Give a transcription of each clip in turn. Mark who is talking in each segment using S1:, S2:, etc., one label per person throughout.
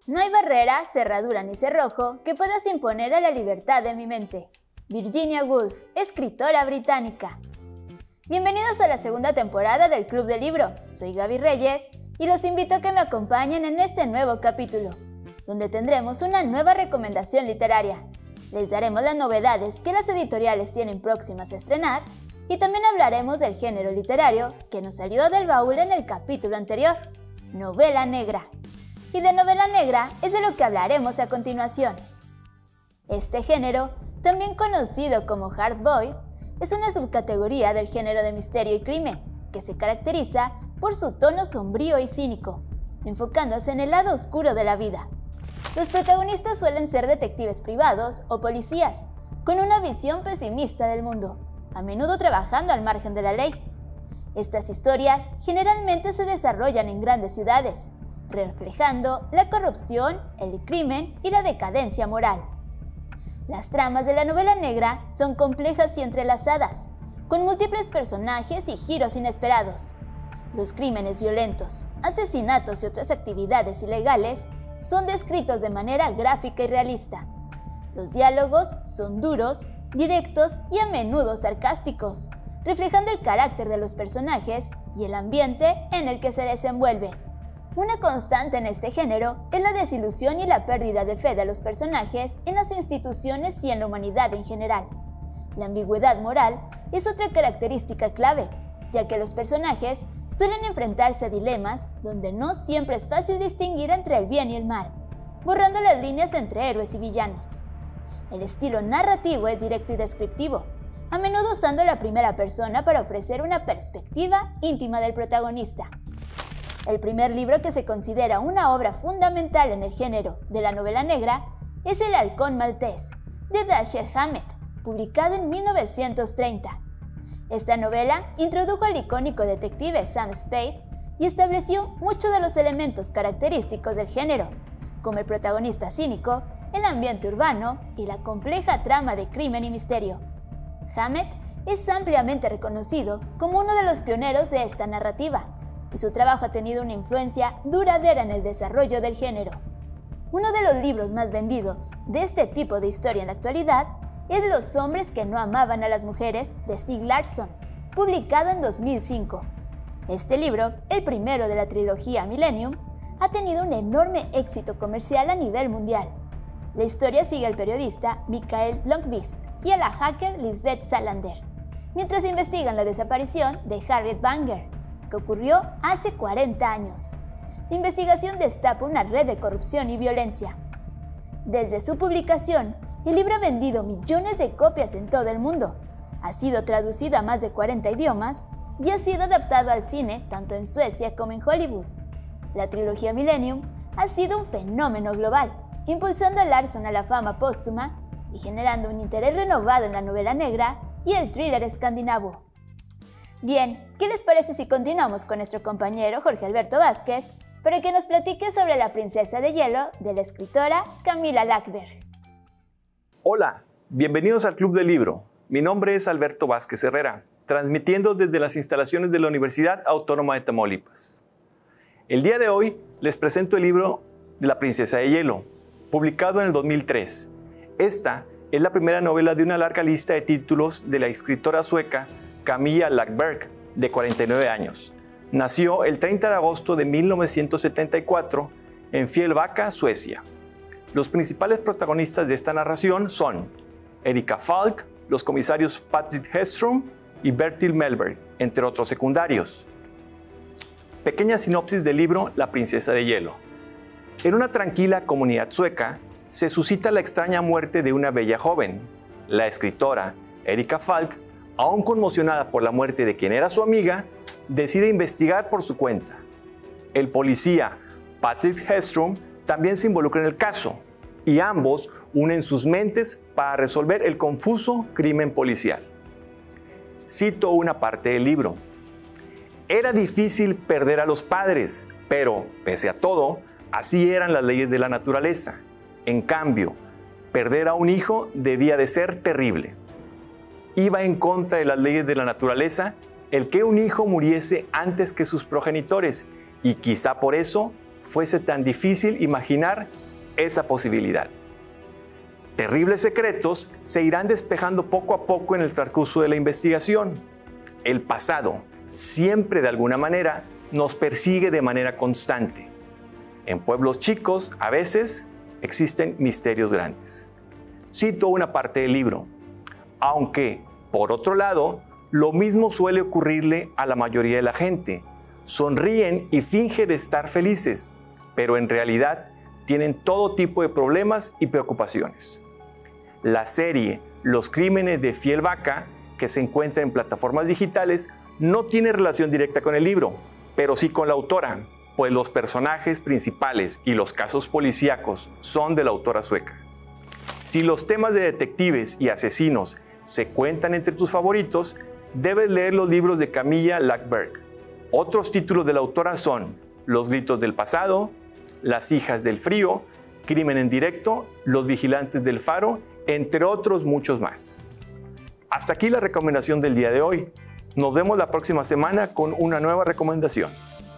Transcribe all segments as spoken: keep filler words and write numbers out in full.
S1: No hay barrera, cerradura ni cerrojo que puedas imponer a la libertad de mi mente. Virginia Woolf, escritora británica. Bienvenidos a la segunda temporada del Club del Libro. Soy Gaby Reyes y los invito a que me acompañen en este nuevo capítulo, donde tendremos una nueva recomendación literaria. Les daremos las novedades que las editoriales tienen próximas a estrenar y también hablaremos del género literario que nos salió del baúl en el capítulo anterior, novela negra. Y de novela negra es de lo que hablaremos a continuación. Este género, también conocido como hardboiled, es una subcategoría del género de misterio y crimen, que se caracteriza por su tono sombrío y cínico, enfocándose en el lado oscuro de la vida. Los protagonistas suelen ser detectives privados o policías, con una visión pesimista del mundo, a menudo trabajando al margen de la ley. Estas historias generalmente se desarrollan en grandes ciudades, reflejando la corrupción, el crimen y la decadencia moral. Las tramas de la novela negra son complejas y entrelazadas, con múltiples personajes y giros inesperados. Los crímenes violentos, asesinatos y otras actividades ilegales son descritos de manera gráfica y realista. Los diálogos son duros, directos y a menudo sarcásticos, reflejando el carácter de los personajes y el ambiente en el que se desenvuelve. Una constante en este género es la desilusión y la pérdida de fe de los personajes en las instituciones y en la humanidad en general. La ambigüedad moral es otra característica clave, ya que los personajes suelen enfrentarse a dilemas donde no siempre es fácil distinguir entre el bien y el mal, borrando las líneas entre héroes y villanos. El estilo narrativo es directo y descriptivo, a menudo usando la primera persona para ofrecer una perspectiva íntima del protagonista. El primer libro que se considera una obra fundamental en el género de la novela negra es El halcón maltés, de Dashiell Hammett, publicado en mil novecientos treinta. Esta novela introdujo al icónico detective Sam Spade y estableció muchos de los elementos característicos del género, como el protagonista cínico, el ambiente urbano y la compleja trama de crimen y misterio. Hammett es ampliamente reconocido como uno de los pioneros de esta narrativa, y su trabajo ha tenido una influencia duradera en el desarrollo del género. Uno de los libros más vendidos de este tipo de historia en la actualidad es Los hombres que no amaban a las mujeres, de Stieg Larsson, publicado en dos mil cinco. Este libro, el primero de la trilogía Millennium, ha tenido un enorme éxito comercial a nivel mundial. La historia sigue al periodista Mikael Blomkvist y a la hacker Lisbeth Salander, mientras investigan la desaparición de Harriet Banger, que ocurrió hace cuarenta años. La investigación destapa una red de corrupción y violencia. Desde su publicación, el libro ha vendido millones de copias en todo el mundo, ha sido traducido a más de cuarenta idiomas y ha sido adaptado al cine tanto en Suecia como en Hollywood. La trilogía Millennium ha sido un fenómeno global, impulsando a Larsson a la fama póstuma y generando un interés renovado en la novela negra y el thriller escandinavo. Bien, ¿qué les parece si continuamos con nuestro compañero Jorge Alberto Vázquez para que nos platique sobre La princesa de hielo de la escritora Camilla Läckberg?
S2: Hola, bienvenidos al Club del Libro. Mi nombre es Alberto Vázquez Herrera, transmitiendo desde las instalaciones de la Universidad Autónoma de Tamaulipas. El día de hoy les presento el libro de La princesa de hielo, publicado en el dos mil tres. Esta es la primera novela de una larga lista de títulos de la escritora sueca Camilla Läckberg, de cuarenta y nueve años. Nació el treinta de agosto de mil novecientos setenta y cuatro en Fjällbacka, Suecia. Los principales protagonistas de esta narración son Erika Falk, los comisarios Patrick Hedström y Bertil Mellberg, entre otros secundarios. Pequeña sinopsis del libro La princesa de hielo. En una tranquila comunidad sueca se suscita la extraña muerte de una bella joven. La escritora Erika Falk, aún conmocionada por la muerte de quien era su amiga, decide investigar por su cuenta. El policía Patrick Hedström también se involucra en el caso, y ambos unen sus mentes para resolver el confuso crimen policial. Cito una parte del libro. Era difícil perder a los padres, pero, pese a todo, así eran las leyes de la naturaleza. En cambio, perder a un hijo debía de ser terrible. Iba en contra de las leyes de la naturaleza el que un hijo muriese antes que sus progenitores, y quizá por eso fuese tan difícil imaginar esa posibilidad. Terribles secretos se irán despejando poco a poco en el transcurso de la investigación. El pasado, siempre de alguna manera, nos persigue de manera constante. En pueblos chicos, a veces, existen misterios grandes. Cito una parte del libro. Aunque, por otro lado, lo mismo suele ocurrirle a la mayoría de la gente. Sonríen y fingen estar felices, pero en realidad tienen todo tipo de problemas y preocupaciones. La serie Los crímenes de Fiel Vaca, que se encuentra en plataformas digitales, no tiene relación directa con el libro, pero sí con la autora, pues los personajes principales y los casos policíacos son de la autora sueca. Si los temas de detectives y asesinos se cuentan entre tus favoritos, debes leer los libros de Camilla Läckberg. Otros títulos de la autora son Los gritos del pasado, Las hijas del frío, Crimen en directo, Los vigilantes del faro, entre otros muchos más. Hasta aquí la recomendación del día de hoy. Nos vemos la próxima semana con una nueva recomendación.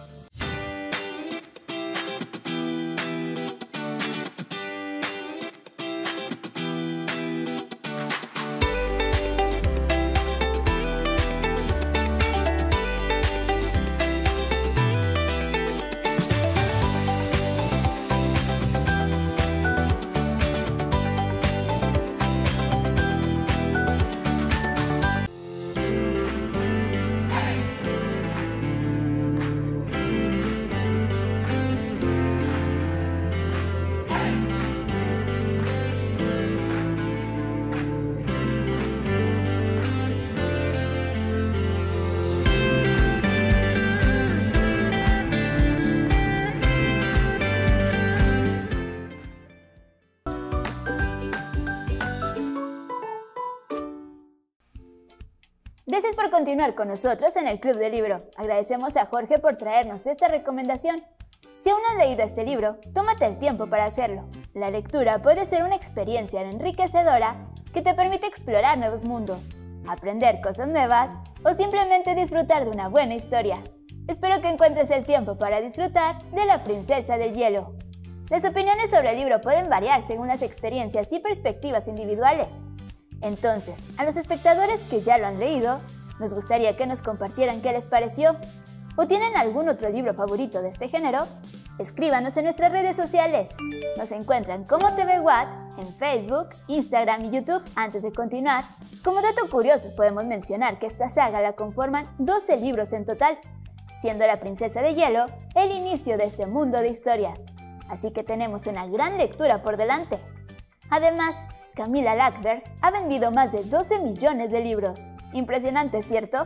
S1: Gracias por continuar con nosotros en el Club del Libro. Agradecemos a Jorge por traernos esta recomendación. Si aún no has leído este libro, tómate el tiempo para hacerlo. La lectura puede ser una experiencia enriquecedora que te permite explorar nuevos mundos, aprender cosas nuevas o simplemente disfrutar de una buena historia. Espero que encuentres el tiempo para disfrutar de La princesa del hielo. Las opiniones sobre el libro pueden variar según las experiencias y perspectivas individuales. Entonces, a los espectadores que ya lo han leído, nos gustaría que nos compartieran qué les pareció. ¿O tienen algún otro libro favorito de este género? Escríbanos en nuestras redes sociales. Nos encuentran como T V Watt en Facebook, Instagram y YouTube. Antes de continuar, como dato curioso podemos mencionar que esta saga la conforman doce libros en total, siendo La princesa de hielo el inicio de este mundo de historias. Así que tenemos una gran lectura por delante. Además, Camilla Läckberg ha vendido más de doce millones de libros. Impresionante, ¿cierto?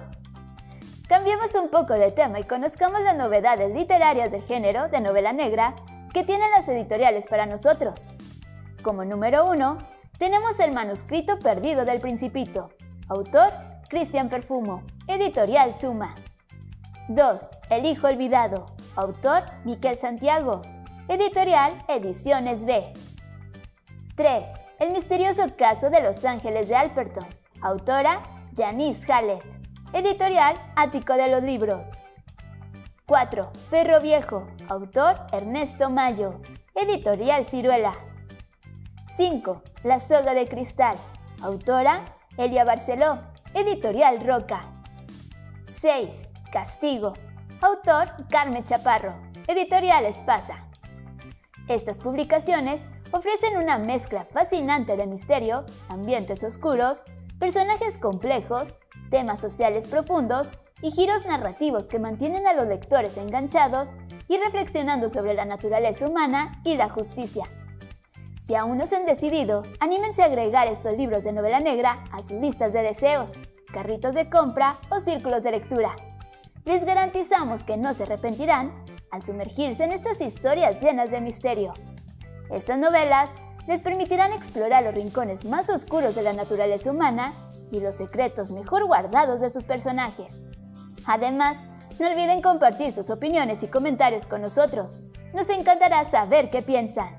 S1: Cambiemos un poco de tema y conozcamos las novedades literarias del género de novela negra que tienen las editoriales para nosotros. Como número uno, tenemos El manuscrito perdido del Principito, autor Cristian Perfumo, editorial Suma. dos. El hijo olvidado, autor Miquel Santiago, editorial Ediciones B. tres. El misterioso caso de Los Ángeles de Alperton, autora Janice Hallett, editorial Ático de los Libros. cuatro. Perro viejo, autor Ernesto Mayo, editorial Ciruela. cinco. La soga de cristal, autora Elia Barceló, editorial Roca. seis. Castigo, autor Carmen Chaparro, editorial Espasa. Estas publicaciones ofrecen una mezcla fascinante de misterio, ambientes oscuros, personajes complejos, temas sociales profundos y giros narrativos que mantienen a los lectores enganchados y reflexionando sobre la naturaleza humana y la justicia. Si aún no se han decidido, anímense a agregar estos libros de novela negra a sus listas de deseos, carritos de compra o círculos de lectura. Les garantizamos que no se arrepentirán al sumergirse en estas historias llenas de misterio. Estas novelas les permitirán explorar los rincones más oscuros de la naturaleza humana y los secretos mejor guardados de sus personajes. Además, no olviden compartir sus opiniones y comentarios con nosotros. Nos encantará saber qué piensan.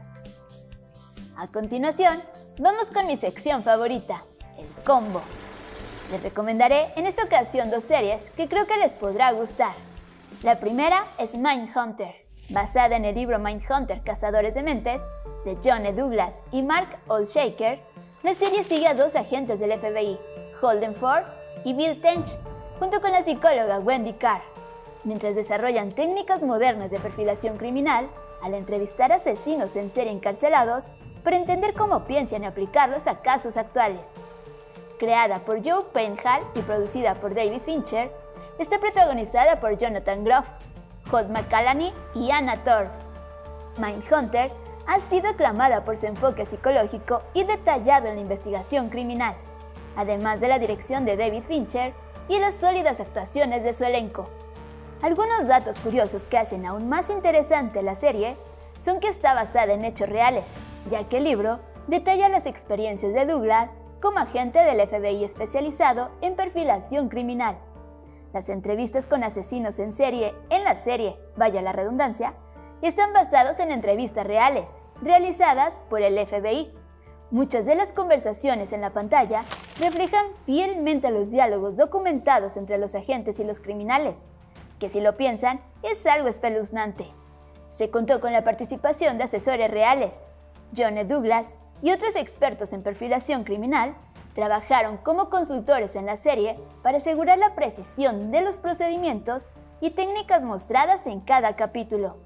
S1: A continuación, vamos con mi sección favorita, el combo. Les recomendaré en esta ocasión dos series que creo que les podrá gustar. La primera es Mindhunter, Basada en el libro Mindhunter, Cazadores de Mentes, de John E. Douglas y Mark Olshaker, la serie sigue a dos agentes del F B I, Holden Ford y Bill Tench, junto con la psicóloga Wendy Carr, mientras desarrollan técnicas modernas de perfilación criminal al entrevistar asesinos en serie encarcelados para entender cómo piensan aplicarlos a casos actuales. Creada por Joe Penhall y producida por David Fincher, está protagonizada por Jonathan Groff, Todd McCallany y Anna Torv. Mindhunter ha sido aclamada por su enfoque psicológico y detallado en la investigación criminal, además de la dirección de David Fincher y las sólidas actuaciones de su elenco. Algunos datos curiosos que hacen aún más interesante la serie son que está basada en hechos reales, ya que el libro detalla las experiencias de Douglas como agente del F B I especializado en perfilación criminal. Las entrevistas con asesinos en serie en la serie, vaya la redundancia, están basados en entrevistas reales, realizadas por el F B I. Muchas de las conversaciones en la pantalla reflejan fielmente los diálogos documentados entre los agentes y los criminales, que si lo piensan, es algo espeluznante. Se contó con la participación de asesores reales. John E. Douglas y otros expertos en perfilación criminal trabajaron como consultores en la serie para asegurar la precisión de los procedimientos y técnicas mostradas en cada capítulo.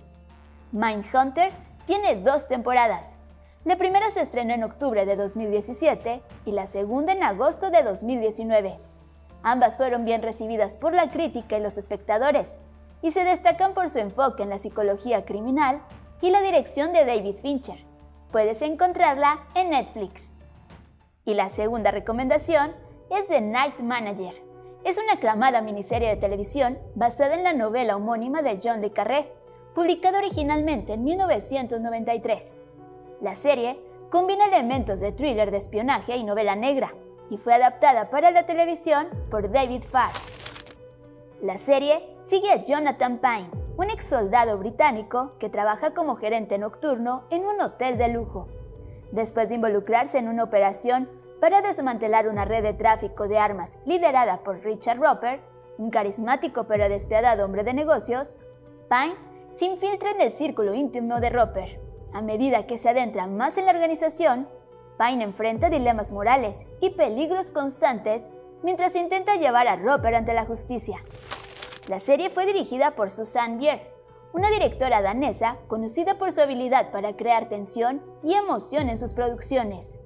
S1: Mindhunter tiene dos temporadas. La primera se estrenó en octubre de dos mil diecisiete y la segunda en agosto de dos mil diecinueve. Ambas fueron bien recibidas por la crítica y los espectadores, y se destacan por su enfoque en la psicología criminal y la dirección de David Fincher. Puedes encontrarla en Netflix. Y la segunda recomendación es The Night Manager. Es una aclamada miniserie de televisión basada en la novela homónima de John le Carré, publicada originalmente en mil novecientos noventa y tres. La serie combina elementos de thriller de espionaje y novela negra, y fue adaptada para la televisión por David Farr. La serie sigue a Jonathan Pine, un ex soldado británico que trabaja como gerente nocturno en un hotel de lujo. Después de involucrarse en una operación para desmantelar una red de tráfico de armas liderada por Richard Roper, un carismático pero despiadado hombre de negocios, Pine se infiltra en el círculo íntimo de Roper. A medida que se adentra más en la organización, Pine enfrenta dilemas morales y peligros constantes mientras intenta llevar a Roper ante la justicia. La serie fue dirigida por Susanne Bier, una directora danesa conocida por su habilidad para crear tensión y emoción en sus producciones.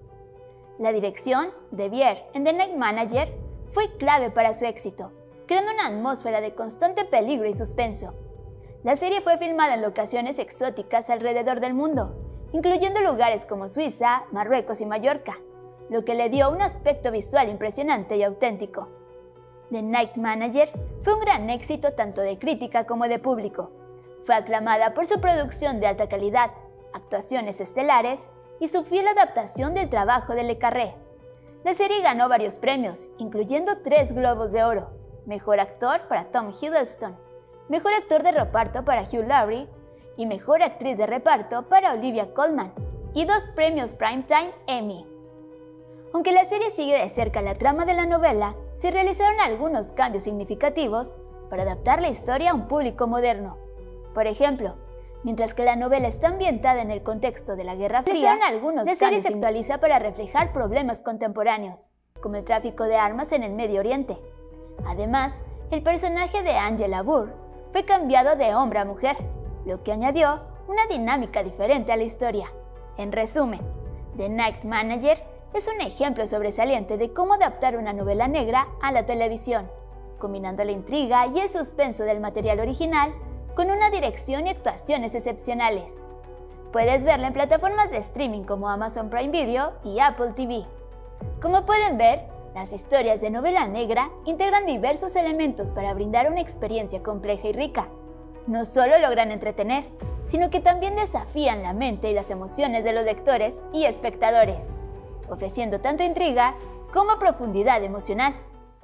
S1: La dirección de Bier en The Night Manager fue clave para su éxito, creando una atmósfera de constante peligro y suspenso. La serie fue filmada en locaciones exóticas alrededor del mundo, incluyendo lugares como Suiza, Marruecos y Mallorca, lo que le dio un aspecto visual impresionante y auténtico. The Night Manager fue un gran éxito tanto de crítica como de público. Fue aclamada por su producción de alta calidad, actuaciones estelares y su fiel adaptación del trabajo de le Carré. La serie ganó varios premios, incluyendo tres Globos de Oro: Mejor Actor para Tom Hiddleston, Mejor Actor de Reparto para Hugh Laurie y Mejor Actriz de Reparto para Olivia Colman, y dos premios Primetime Emmy. Aunque la serie sigue de cerca la trama de la novela, se realizaron algunos cambios significativos para adaptar la historia a un público moderno. Por ejemplo, mientras que la novela está ambientada en el contexto de la Guerra Fría, algunos la serie se actualiza para reflejar problemas contemporáneos, como el tráfico de armas en el Medio Oriente. Además, el personaje de Angela Burr fue cambiado de hombre a mujer, lo que añadió una dinámica diferente a la historia. En resumen, The Night Manager es un ejemplo sobresaliente de cómo adaptar una novela negra a la televisión, combinando la intriga y el suspenso del material original con una dirección y actuaciones excepcionales. Puedes verla en plataformas de streaming como Amazon Prime Video y Apple T V. Como pueden ver, las historias de novela negra integran diversos elementos para brindar una experiencia compleja y rica. No solo logran entretener, sino que también desafían la mente y las emociones de los lectores y espectadores, ofreciendo tanto intriga como profundidad emocional.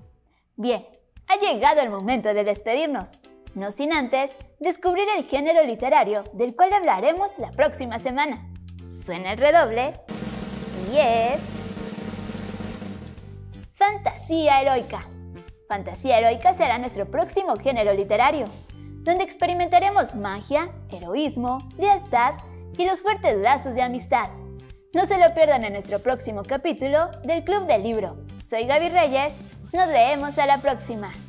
S1: Bien, ha llegado el momento de despedirnos, no sin antes descubrir el género literario del cual hablaremos la próxima semana. Suena el redoble y es... Fantasía heroica. Fantasía heroica será nuestro próximo género literario. donde experimentaremos magia, heroísmo, lealtad y los fuertes lazos de amistad. No se lo pierdan en nuestro próximo capítulo del Club del Libro. Soy Gaby Reyes, nos leemos a la próxima.